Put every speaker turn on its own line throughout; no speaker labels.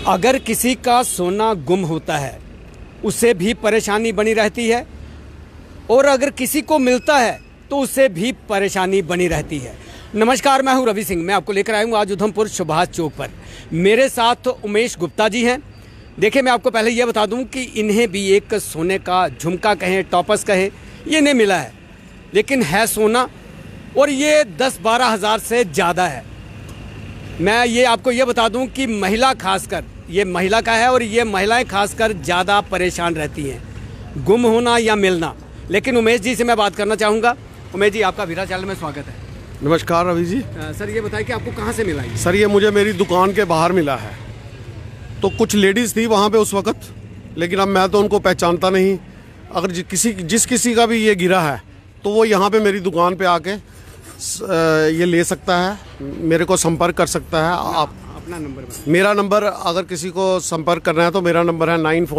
अगर किसी का सोना गुम होता है उसे भी परेशानी बनी रहती है, और अगर किसी को मिलता है तो उसे भी परेशानी बनी रहती है। नमस्कार, मैं हूं रवि सिंह। मैं आपको लेकर आया हूं आज उधमपुर सुभाष चौक पर। मेरे साथ उमेश गुप्ता जी हैं। देखिए, मैं आपको पहले यह बता दूं कि इन्हें भी एक सोने का झुमका कहें, टॉपस कहें, ये इन्हें मिला है, लेकिन है सोना और ये 10-12 हज़ार से ज़्यादा है। मैं ये आपको ये बता दूं कि महिला खासकर, ये महिला का है और ये महिलाएं खासकर ज़्यादा परेशान रहती हैं, गुम होना या मिलना। लेकिन उमेश जी से मैं बात करना चाहूँगा। उमेश जी, आपका वीरा चैनल में स्वागत है।
नमस्कार रवि जी।
सर, ये बताइए कि आपको कहाँ से मिला है?
सर, ये मुझे मेरी दुकान के बाहर मिला है। तो कुछ लेडीज़ थी वहाँ पे उस वक्त, लेकिन अब मैं तो उनको पहचानता नहीं। अगर जिस किसी का भी ये गिरा है तो वो यहाँ पे मेरी दुकान पे आके ये ले सकता है, मेरे को संपर्क कर सकता है। आप
अपना नंबर?
मेरा नंबर, अगर किसी को संपर्क करना है तो मेरा नंबर है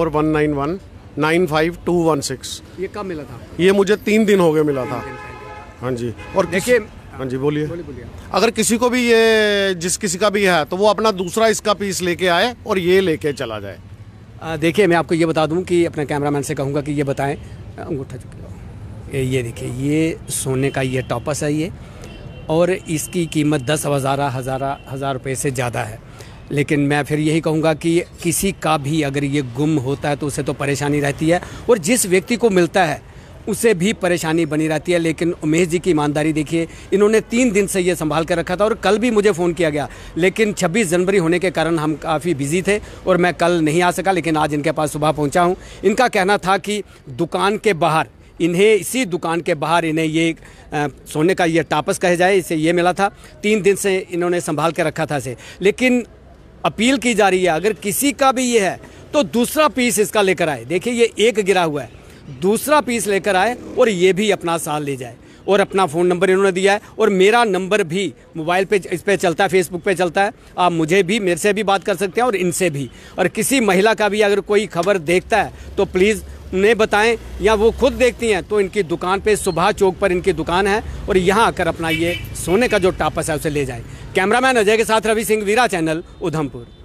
9419195216।
ये कब मिला था?
ये मुझे 3 दिन हो गए मिला था। हाँ जी। और
देखिए,
हाँ जी, बोलिए। अगर किसी को भी ये, जिस किसी का भी है, तो वो अपना दूसरा इसका पीस लेके आए और ये लेके चला जाए।
देखिए, मैं आपको ये बता दूं कि अपने कैमरामैन से कहूँगा कि ये बताएं, अंगूठा चुप लो। ये देखिए, ये सोने का ये टॉपस है ये, और इसकी कीमत 10,000 रुपये से ज़्यादा है। लेकिन मैं फिर यही कहूँगा कि किसी का भी अगर ये गुम होता है तो उसे तो परेशानी रहती है, और जिस व्यक्ति को मिलता है उसे भी परेशानी बनी रहती है। लेकिन उमेश जी की ईमानदारी देखिए, इन्होंने 3 दिन से ये संभाल कर रखा था, और कल भी मुझे फ़ोन किया गया, लेकिन 26 जनवरी होने के कारण हम काफ़ी बिजी थे और मैं कल नहीं आ सका। लेकिन आज इनके पास सुबह पहुंचा हूं। इनका कहना था कि दुकान के बाहर इन्हें, इसी दुकान के बाहर इन्हें ये सोने का ये टापस कहे जाए, इसे ये मिला था। 3 दिन से इन्होंने संभाल के रखा था इसे। लेकिन अपील की जा रही है, अगर किसी का भी ये है तो दूसरा पीस इसका लेकर आए। देखिए, ये एक गिरा हुआ है, दूसरा पीस लेकर आए और ये भी अपना साथ ले जाए। और अपना फ़ोन नंबर इन्होंने दिया है, और मेरा नंबर भी मोबाइल पे, इस पे चलता है, फेसबुक पे चलता है। आप मेरे से भी बात कर सकते हैं और इनसे भी। और किसी महिला का भी अगर कोई खबर देखता है तो प्लीज़ उन्हें बताएं, या वो खुद देखती हैं तो इनकी दुकान पे, सुभाष चौक पर इनकी दुकान है, और यहाँ आकर अपना ये सोने का जो टापस है उसे ले जाएं। कैमरामैन अजय के साथ रवि सिंह, वीरा चैनल, उधमपुर।